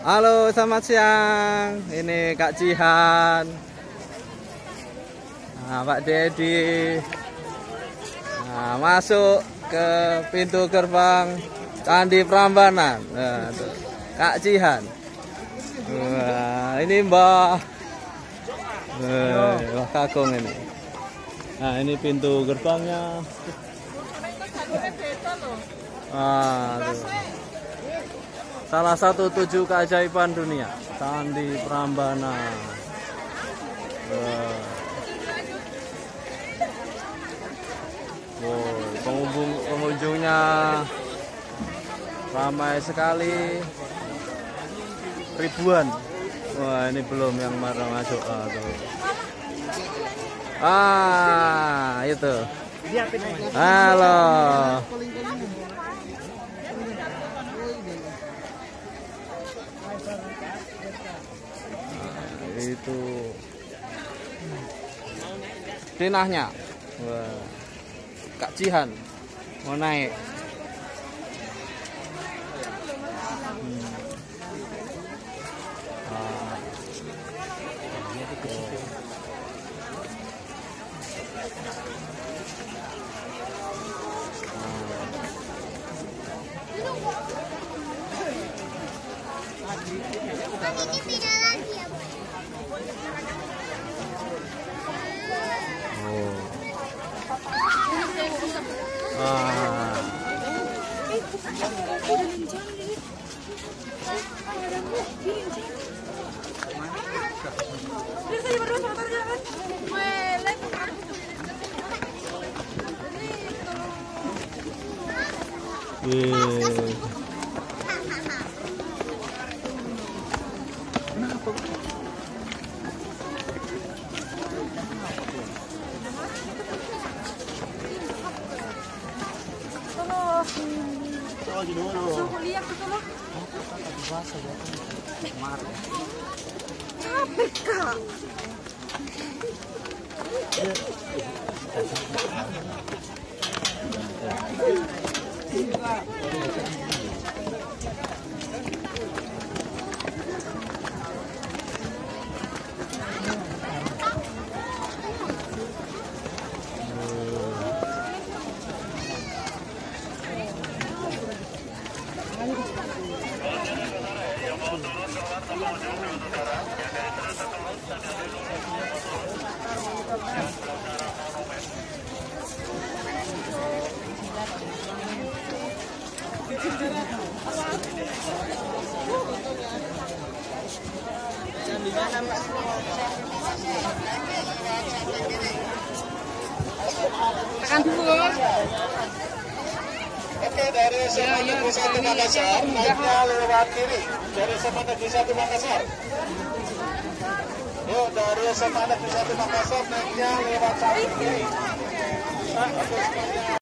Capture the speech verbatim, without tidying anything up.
Halo, selamat siang. Ini Kak Jihan. Nah, Pak Dedi. Nah, masuk ke pintu gerbang Candi Prambanan. Nah, tuh. Kak Jihan. Wah, ini Mbah. Wah, Kakung ini. Nah, ini pintu gerbangnya. Ah, tuh. Salah satu tujuh keajaiban dunia, Candi Prambanan. Wow, wow, pengunjung pengunjungnya ramai sekali, ribuan. Wah, ini belum yang marah masuk. Ah, tuh. Ah, itu. Halo. Nah, itu dinahnya. Wah, Kak Jihan mau naik. Hmm. Ah. Ah. Yeah. Capek, Kak. Tekan dulu. Oke, dari S M A Negeri satu Makassar, naiknya lewat kiri. Dari S M A Negeri satu Makassar. Yuk, dari S M A Negeri satu Makassar, naiknya lewat kiri.